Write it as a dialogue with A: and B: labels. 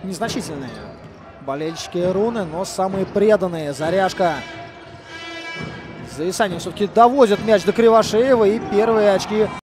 A: незначительные болельщики Руны, но самые преданные. Заряжка. Зависание все-таки доводит мяч до Кривошеева, и первые очки